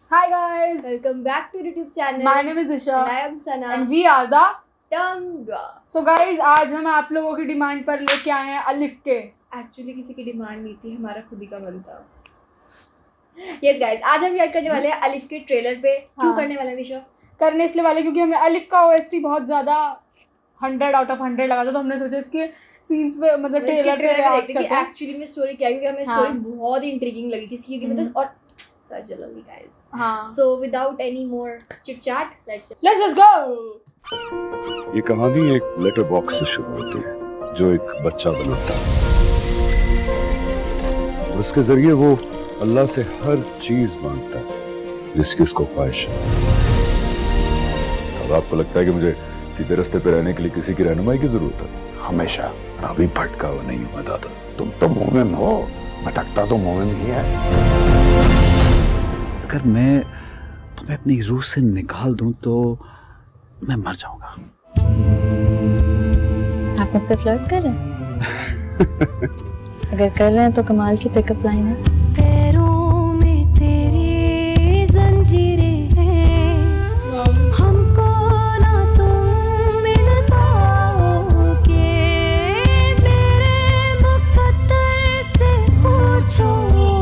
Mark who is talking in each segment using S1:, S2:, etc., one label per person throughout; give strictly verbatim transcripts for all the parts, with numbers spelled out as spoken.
S1: Hi guys,
S2: welcome back to YouTube channel.
S1: My name is Disha
S2: and I am Sana
S1: and we are the
S2: Tanga.
S1: So guys, आज हम आप लोगों की demand पर लेके आए हैं अलिफ के.
S2: एक्चुअली किसी की डिमांड नहीं थी, हमारा खुद ही का मन था. Yes guys, आज हम रिएक्ट करने वाले हैं अलिफ के ट्रेलर पे. क्यों
S1: हाँ.
S2: करने वाले हैं दिशा?
S1: करने इसलिए वाले क्योंकि हमें अलिफ का ओएसटी बहुत ज़्यादा हंड्रेड आउट ऑफ हंड्रेड लगा था, तो हमने सोचा इसके सीन्स पे मतलब ट्रेलर पे रिएक्ट करते हैं.
S2: एक्चुअली में स्टोरी क्या है क्योंकि हमें स्टोरी बहुत इंट्रिगिंग लगी थी इसकी मतलब और such a lovely guys.
S1: हाँ.
S2: So without any more chit chat, let's
S1: let's just go.
S3: ये कहानी एक लेटर बॉक्स से शुरू होती है जो एक बच्चा बनाता है. उसके जरिए वो अल्लाह से हर चीज मांगता है जिसकी उसको ख्वाहिश है. अब आपको लगता है कि मुझे सीधे रास्ते पे रहने के लिए किसी की रहनुमाई की जरूरत है? हमेशा कभी भटका हुआ नहीं हुआ दादा.
S4: तुम तो मोमिन हो, भटकता तो मोमिन ही है.
S5: अगर मैं तुम्हें अपनी रूह से निकाल दूं तो मैं मर जाऊंगा.
S6: आप मुझसे फ्लर्ट कर रहे हैं? अगर कर रहे हैं तो कमाल की पिकअप लाइन है. पैरों में तेरी जंजीरें हैं, हमको ना तुम मिल पाओगे. मेरे मुकद्दर से पूछो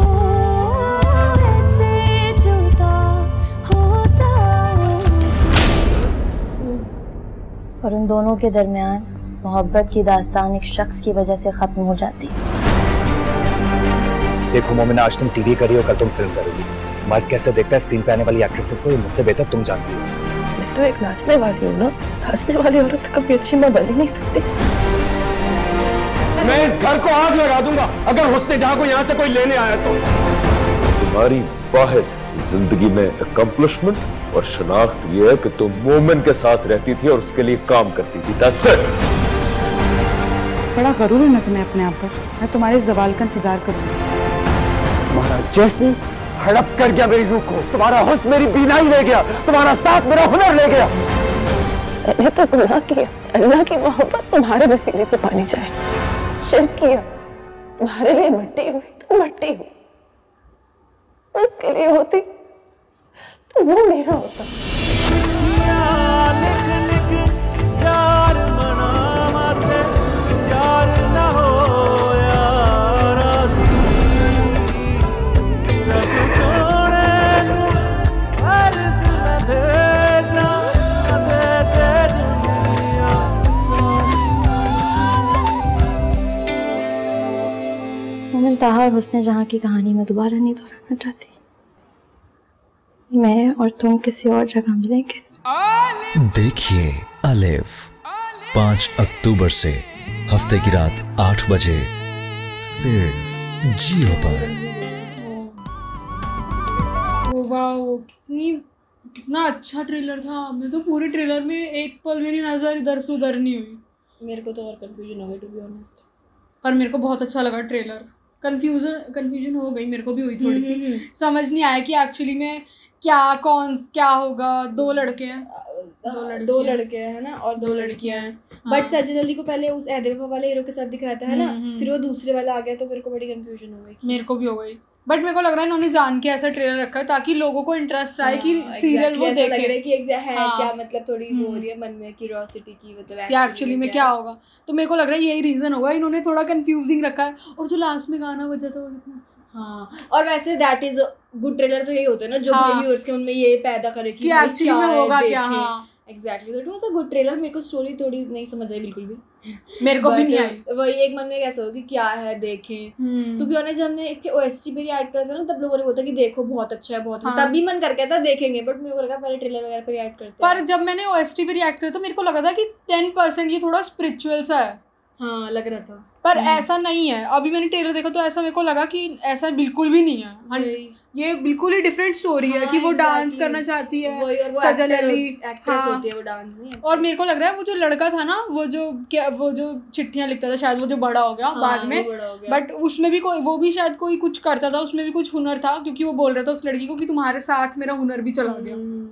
S6: और उन दोनों के दरमियान मोहब्बत की दास्तान एक शख्स की वजह से खत्म हो जाती है.
S7: देखो मोमिना, आज तुम टीवी करी हो, कल तुम फिल्म करोगी. मर्द कैसे देखता है स्क्रीन पे आने वाली एक्ट्रेसेस को, ये मुझसे बेहतर तुम जानती हो.
S6: मैं तो एक नाचने वाली हूँ ना, नाचने वाली औरत कभी अच्छी मैं बन ही नहीं सकती.
S4: मैं इस घर को आग लगा दूंगा अगर हुस्ने जहां को यहाँ से कोई लेने आया तो.
S3: तुम्हारी वाहिद जिंदगी में अकम्पलिशमेंट और शनाख्त ये है कि तुम मोमिन के साथ रहती थी और उसके लिए काम करती थी. That's it.
S8: बड़ा गरूर है ना तुम्हें अपने आप पर. मैं तुम्हारे जवाल का इंतजार करूंगी.
S4: तुम्हारा जिस्म हड़प कर गया मेरी रूह को, तुम्हारा हुस्न मेरी बीनाई ले गया, तुम्हारा साथ मेरा हुनर ले गया.
S6: मैंने तो गुनाह किया, अल्लाह की मोहब्बत तुम्हारे वसीले से पानी चाहे. शिर्क किया, तुम्हारे लिए मिट्टी हुई तो मिट्टी हुई. उसके लिए होती तो वो मेरा होता. लिख लिख यार मना माते, यार ना हो यार रब सोने अर्ज़ में भेजा दे दे दुनिया मोमिन ताहा और हुस्ने जहां की कहानी में दोबारा नहीं दोहराना चाहती. मैं और तुम किसी और जगह मिलेंगे.
S9: देखिए अलिफ पाँच अक्टूबर से हफ्ते की रात आठ बजे सिर्फ जियो पर.
S1: ओ वाओ, कितनी कितना अच्छा ट्रेलर था. मैं तो पूरे ट्रेलर में एक पल मेरी नजर इधर से उधर नहीं हुई.
S2: मेरे को तो और कंफ्यूजन हो गई टू बी ऑनेस्ट.
S1: पर मेरे को बहुत अच्छा लगा ट्रेलर. कंफ्यूजन कंफ्यूजन हो गई, मेरे को भी हुई थोड़ी सी. समझ नहीं आया कि एक्चुअली में क्या कौन क्या होगा. दो लड़के हैं,
S2: दो लड़के दो लड़के हैं ना और दो लड़कियां हैं. बट सचिन अली को पहले उस एडेफा वाले हीरो के साथ दिखाया था है ना, फिर वो दूसरे वाला आ गया तो मेरे को बड़ी कंफ्यूजन हो गई.
S1: मेरे को भी हो गई. बट मेरे को लग रहा है इन्होंने जान के ऐसा ट्रेलर रखा है ताकि लोगों को इंटरेस्ट आए कि सीरियल वो देखें. लग रहा है कि है क्या मतलब थोड़ी वो हो रही है मन में क्यूरियोसिटी की मतलब क्या एक्चुअली में क्या होगा. तो मेरे को लग रहा है यही रीजन होगा. इन्होंने थोड़ा कंफ्यूजिंग रखा है. और जो लास्ट में गाना बजा था वो कितना अच्छा.
S2: हाँ, और वैसे दैट इज गुड ट्रेलर तो यही होता है ना जो भाई व्यूअर्स के मन में ये पैदा करे कि
S1: एक्चुअली में होगा क्या. हाँ
S2: एग्जैक्टली. तो it was a good trailer. मेरे को स्टोरी थोड़ी नहीं समझ आई बिल्कुल भी.
S1: मेरे को भी नहीं आई.
S2: वही एक मन में कैसा होगा कि क्या है देखें. टू बी ऑनेस्ट जब हमने इसके ओएसटी पे रिएक्ट करा था ना तब लोगों ने बोला कि देखो बहुत अच्छा है बहुत. तब भी मन करके था देखेंगे. बट मेरे को लगा पहले ट्रेलर वगैरह पे रिएक्ट करते हैं.
S1: पर जब मैंने ओएसटी पे रिएक्ट करा तो मेरे को लगा था कि टेन परसेंट ये थोड़ा स्पिरिचुअल सा है.
S2: हाँ लग रहा था
S1: पर ऐसा नहीं है. अभी मैंने ट्रेलर देखा तो ऐसा मेरे को लगा कि ऐसा बिल्कुल भी नहीं है. ये बिल्कुल ही डिफरेंट स्टोरी है कि वो डांस करना चाहती है. सजल अली
S2: एक्ट्रेस होती है, वो डांस नहीं.
S1: और मेरे को लग रहा है वो जो लड़का था ना वो जो क्या वो जो चिट्ठियां लिखता था शायद वो जो बड़ा हो गया बाद में. बट उसमें भी कोई वो भी शायद कोई कुछ करता था. उसमें भी कुछ हुनर था क्योंकि वो बोल रहा था उस लड़की को कि तुम्हारे साथ मेरा हुनर भी चला गया.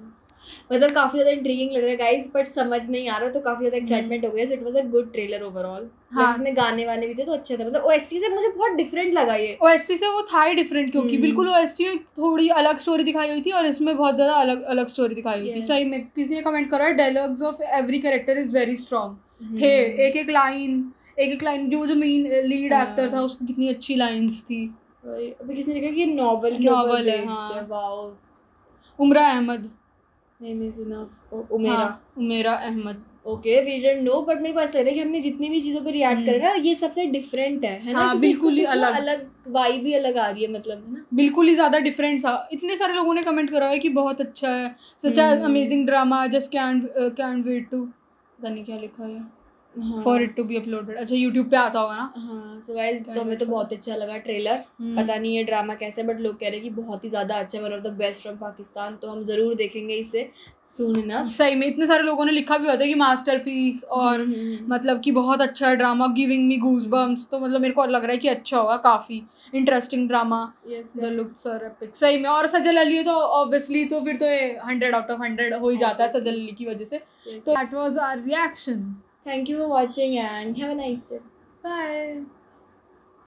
S2: मतलब काफी ज्यादा इंट्रिगिंग लग रहा है गाइस, बट समझ नहीं आ रहा, तो काफी ज्यादा एक्साइटमेंट हो गया। So it was a good trailer overall. हाँ, इसमें गाने वाने भी थे तो अच्छा था। मतलब ओएसटी से मुझे बहुत डिफरेंट लगा ये।
S1: ओएसटी से वो था ही डिफरेंट, क्योंकि बिल्कुल ओएसटी में थोड़ी अलग स्टोरी दिखाई हुई थी और इसमें बहुत ज्यादा अलग अलग स्टोरी दिखाई हुई थी। सही में किसी ने कमेंट करा है dialogues of every character is very strong थे। एक एक लाइन एक एक लाइन जो जो मेन लीड एक्टर था उसकी कितनी अच्छी लाइंस थी।
S2: अभी किसी ने लिखा कि नॉवेल के
S1: नॉवेल है। हाँ।
S2: Wow.
S1: Umra Ahmed
S2: name is enough. Umera
S1: Umera Ahmed.
S2: Okay, we don't know, but मेरे को ऐसा लग रहा है कि हमने जितनी भी चीजों पे रिएक्ट करे ना ये सबसे डिफरेंट है, है ना?
S1: हाँ, बिल्कुल ही अलग
S2: अलग वाइब भी अलग आ रही है, मतलब है ना,
S1: बिल्कुल ही ज्यादा डिफरेंट था। इतने सारे लोगों ने कमेंट करा है कि बहुत अच्छा है, such amazing drama, just can can wait to, पता नहीं क्या लिखा है, for it to be uploaded. अच्छा यूट्यूब पे आता होगा ना।
S2: हाँ, सो गाइस तो हमें तो बहुत अच्छा लगा ट्रेलर। पता नहीं ये ड्रामा कैसा है, बट लोग कह रहे हैं कि बहुत ही ज़्यादा अच्छा है, one of the best from Pakistan. तो हम ज़रूर देखेंगे इसे सून इनफ।
S1: सही में इतने सारे लोगों ने लिखा भी होता है कि मास्टरपीस और मतलब कि बहुत अच्छा drama, giving me goose bumps. तो मतलब मेरे को लग रहा है कि अच्छा होगा, काफ़ी interesting drama. The looks are epic. सही में। और सजल अली है तो ऑब्वियसली तो फिर तो ये हंड्रेड आउट ऑफ हंड्रेड हो ही जाता है सजल अली की वजह से। तो that was our reaction.
S2: Thank you for watching and have a nice day.
S1: Bye.